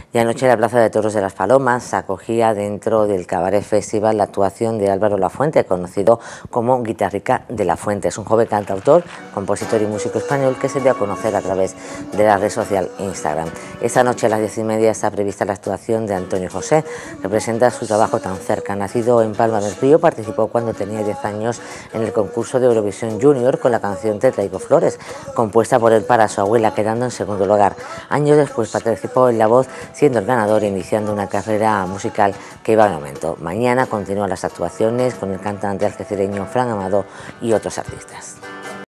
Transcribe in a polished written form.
Y anoche en la Plaza de Toros de las Palomas acogía dentro del Cabaret Festival la actuación de Álvaro Lafuente, conocido como Guitarrica de la Fuente. Es un joven cantautor, compositor y músico español que se dio a conocer a través de la red social Instagram. Esta noche a las 10:30 está prevista la actuación de Antonio José, que presenta su trabajo Tan cerca. Nacido en Palma del Río, participó cuando tenía 10 años en el concurso de Eurovisión Junior con la canción Te traigo flores, compuesta por él para su abuela, quedando en segundo lugar. Años después participó en La Voz, siendo el ganador, iniciando una carrera musical que iba en aumento. Mañana continúan las actuaciones con el cantante algecireño Fran Amado y otros artistas.